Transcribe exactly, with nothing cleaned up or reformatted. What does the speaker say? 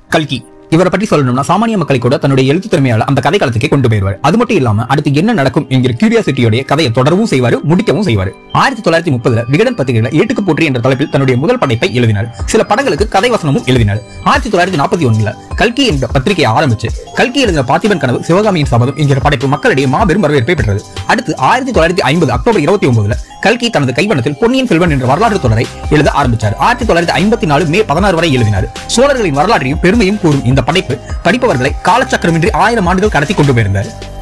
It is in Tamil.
கல்கி இவரை பற்றி சொல்லணும்னா சாமானிய மக்களை கூட தன்னுடைய எழுத்து திறமையால அந்த கதை காலத்துக்கே கொண்டு போயிருவார். அது மட்டும் இல்லாம அடுத்து என்ன நடக்கும் என்கிற கியூரியாசிட்டியோட கதையை தொடரவும் செய்வாரு, முடிக்கவும் செய்வாரு. ஆயிரத்தி தொள்ளாயிரத்தி முப்பதுல விகடன் பத்திரிகையில ஏட்டுக்கு போற்றி என்ற தலைப்பில் தன்னுடைய முதல் படைப்பை எழுதினார். சில படங்களுக்கு கதை வசனமும் எழுதினார். ஆயிரத்தி தொள்ளாயிரத்தி நாற்பத்தி ஒண்ணுல கல்கி என்ற பத்திரிகையை ஆரம்பிச்சு கல்கி எழுதின பார்த்திபன் கனவு சிவகாமியின் சபதம் என்கிற படைப்பு மக்களிடையே மாபெரும் வரவேற்பை பெற்றது. அடுத்து ஆயிரத்தி தொள்ளாயிரத்தி ஐம்பது அக்டோபர் இருபத்தி ஒன்பதுல கல்கி தனது கைவண்ணத்தில் பொன்னியின் செல்வன் என்ற வரலாற்று தொடரை எழுத ஆரம்பித்தார். ஆயிரத்தி தொள்ளாயிரத்தி ஐம்பத்தி நாலு மே பதினாறு வரை எழுதினார். சோழர்களின் வரலாற்றையும் பெருமையும் கூறும் இந்த படைப்பு படிப்பவர்களை காலச்சக்கரமின்றி ஆயிரம் ஆண்டுகள் கடத்தி கொண்டு போயிருந்தார்.